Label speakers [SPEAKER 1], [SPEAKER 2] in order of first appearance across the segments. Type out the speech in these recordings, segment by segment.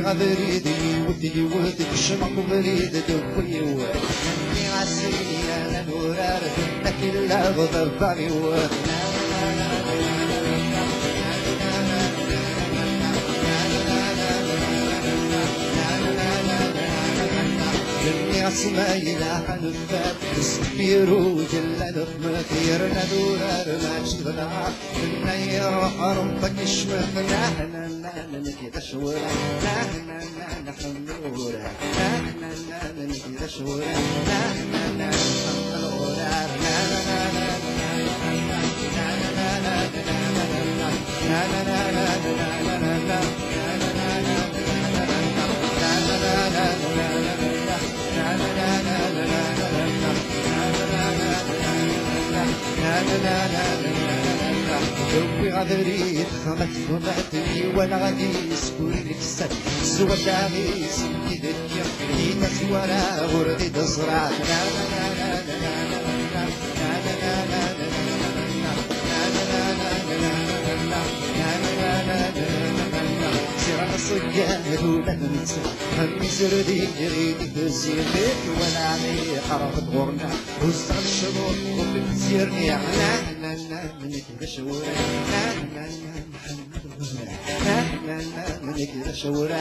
[SPEAKER 1] غبريد يود الشمق بريد دبي واني عسيري انا نورار لكن لا غضباني اسماعيل حنفات سبيرو جلال خمثير ندورار ما شغلنا كنا يروح ربك يشمخنا احنا نكيد شورا احنا نحملورا احنا نكيد شورا احنا نحملورا دوي غادريت خمت خمتني وانا غادي يسكن لك السد سوى الداغيس يدك يدينا سوارا غردي تصرع صياد ولا ننسى همي سردي يريد تسيرك ولا علي حرف غورنا وسط الشروط وبتسيرني احنا نكذا شورا نكذا شورا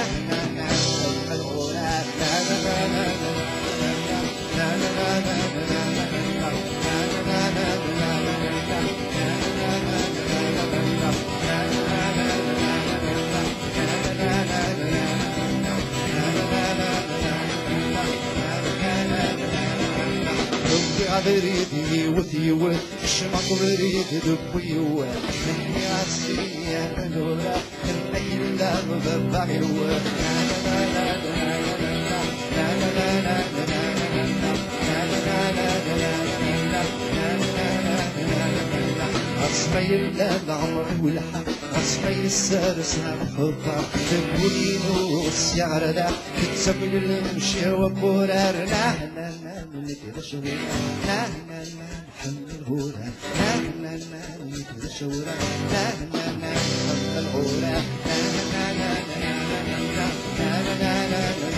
[SPEAKER 1] غبريدي وثيوة الشمق بريد دبيوة مني عسية نورا مني لا غبابيوة أصفي الليل عمري والحق أصفي السارس الخطة تبولي نوس يعرض تتسبل المشي وبورار لا نكذا شورا لا نحمل الغورة لا نكذا شورا لا نحمل الغورة لا